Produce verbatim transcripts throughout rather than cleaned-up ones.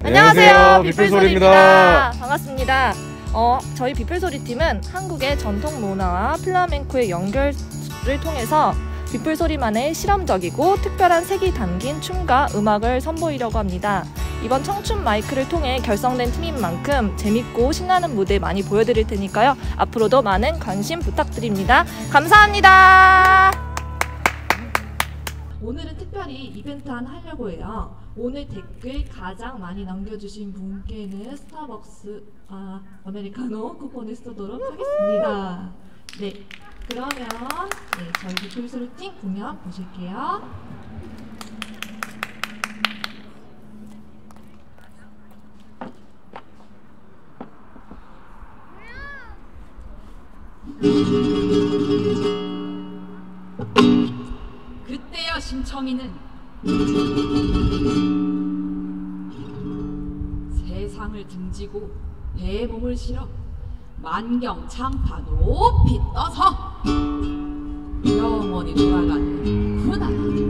안녕하세요, 비플소리입니다. 반갑습니다. 어, 저희 비플소리팀은 한국의 전통 문화와 플라멩코의 연결을 통해서 비플소리만의 실험적이고 특별한 색이 담긴 춤과 음악을 선보이려고 합니다. 이번 청춘 마이크를 통해 결성된 팀인 만큼 재밌고 신나는 무대 많이 보여드릴 테니까요. 앞으로도 많은 관심 부탁드립니다. 감사합니다. 오늘은 특별히 이벤트 하나 하려고 해요. 오늘 댓글 가장 많이 남겨주신 분께는 스타벅스 아, 아메리카노 쿠폰을 쏘도록 하겠습니다. 네, 그러면 네, 저희 비플소리팀 공연 보실게요. 그때여 심청이는 세상을 등지고 배에 몸을 실어 만경 창파 높이 떠서 영원히 돌아가는 구나.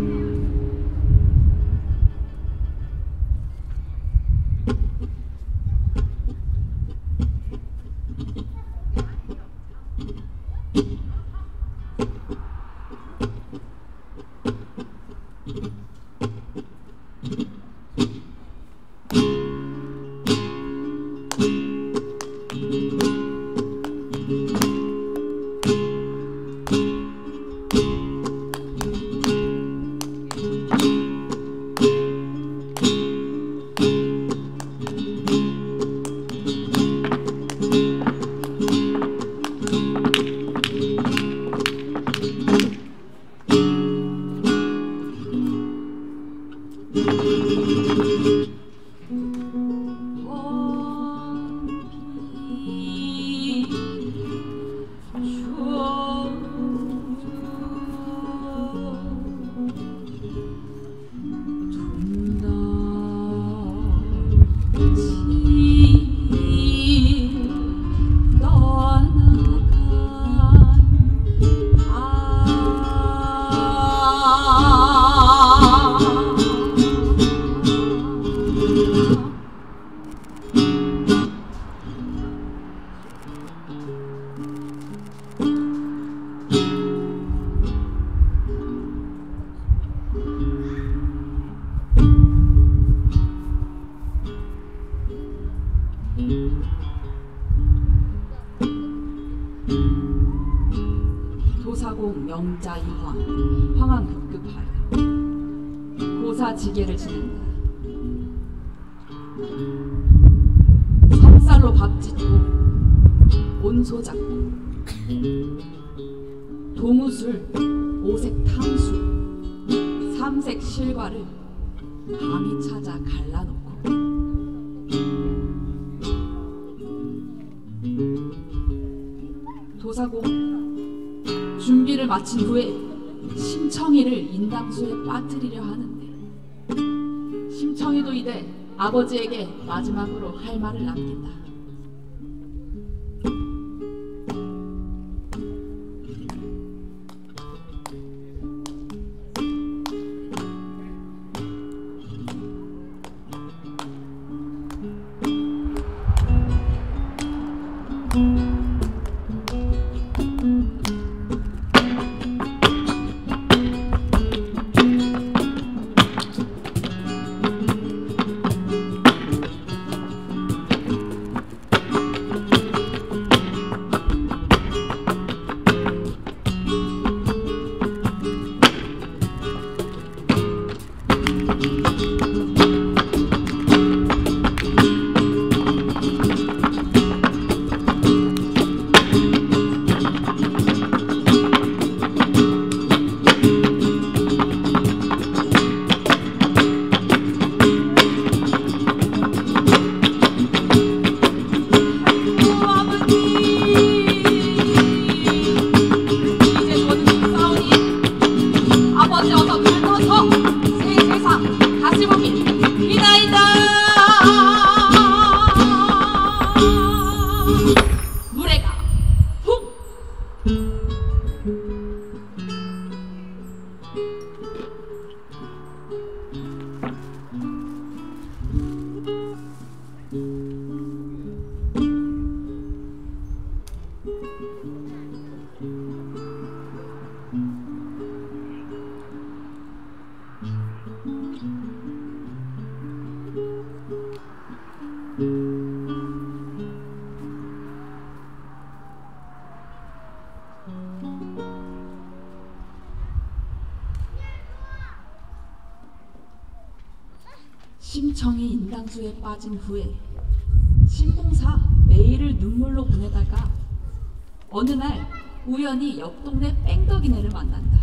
도사공 명자 이황 황황 급급하여 고사지계를 지낸다. 삼살로 밥 짓고 온소 잡고 동우술 오색 탕수 삼색 실과를 밤이 찾아 갈라놓고 도사공 준비를 마친 후에 심청이를 인당수에 빠뜨리려 하는데 심청이도 이제 아버지에게 마지막으로 할 말을 남긴다. 심청이 인당수에 빠진 후에 신봉사 매일을 눈물로 보내다가 어느 날 우연히 옆 동네 뺑덕이네를 만난다.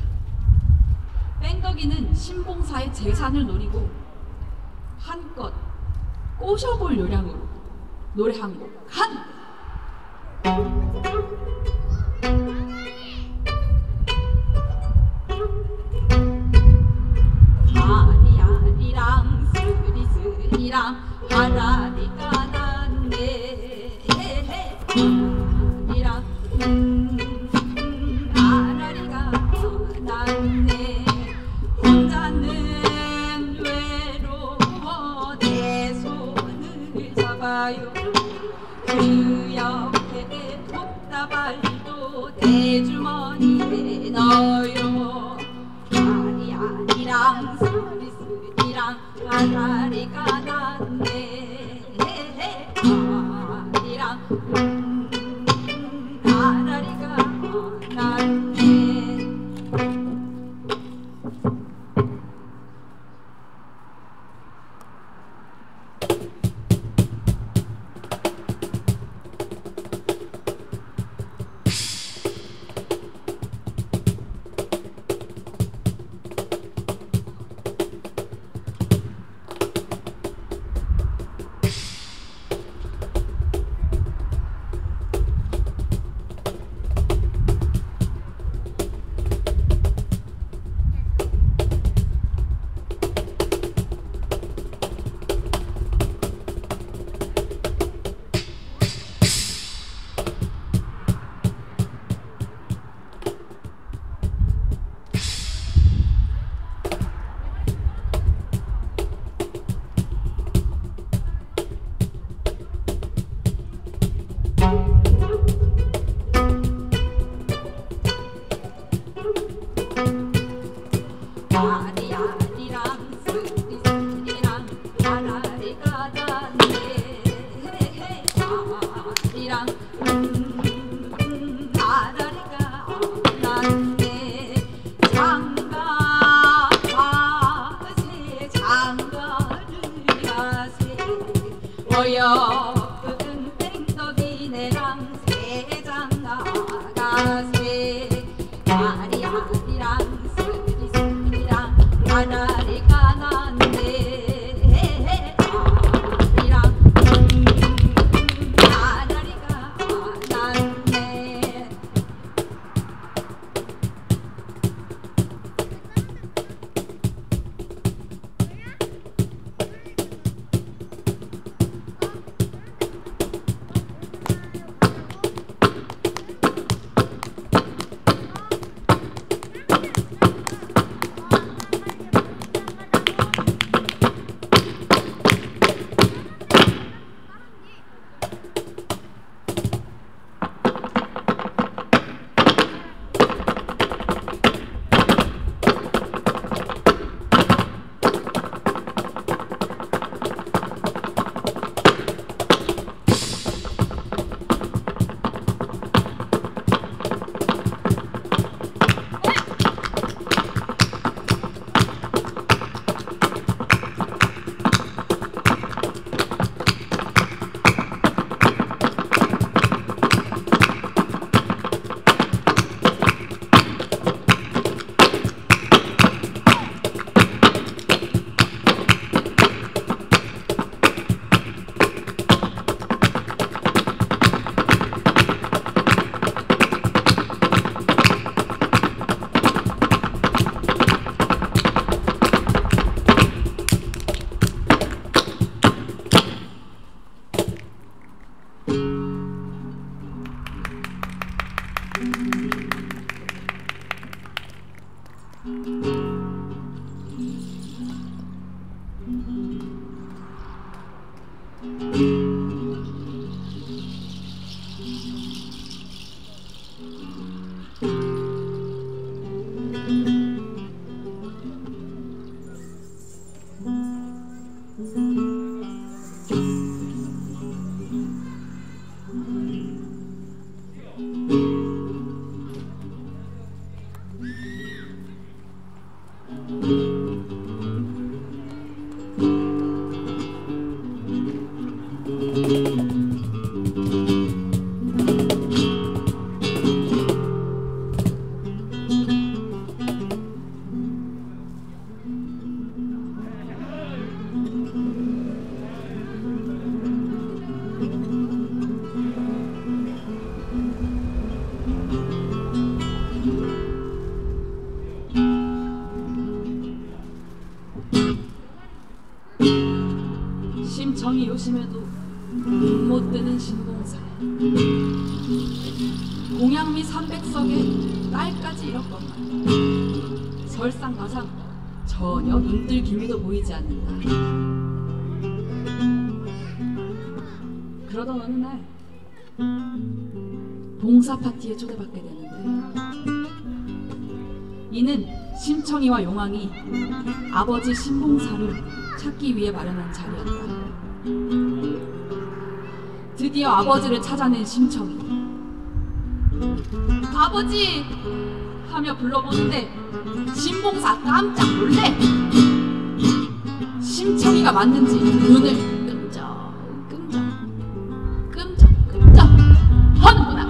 뺑덕이는 신봉사의 재산을 노리고 한껏 꼬셔볼 요량으로 노래 한 곡 한! 아리아리랑 스리스리랑 아라리가 났네. 아리랑 음, 아라리가 났네. 혼자는 외로워 내 손을 잡아요. 그 옆에 톱다발도 내 주머니에 넣어요. 아리아리랑 스리스리랑 아라리가 났네. 아리랑 음, 아라리가 났네. 아리아리랑 스리스리랑 아라리가 났네. 아리랑 음, 아라리가 났네. 장가가세 장가를 가세 어여쁜 뺑덕이네랑 세 장가가세. 아리아리랑 스리스리랑 아라리가 났네. 아리랑 음, 아라리가 났네. 정이 요심해도 눈 못 뜨는 신봉사. 공양미 삼백석에 딸까지 잃었건만 설상가상 전혀 눈뜰 기미도 보이지 않는다. 그러던 어느 날 봉사 파티에 초대받게 되는데, 이는 심청이와 용왕이 아버지 신봉사를 찾기 위해 마련한 자리였다. 드디어 아버지를 찾아낸 심청이 아버지! 하며 불러보는데 신봉사 깜짝 놀래! 심청이가 맞는지 눈을 끔적 끔적 끔적 끔적 하는구나.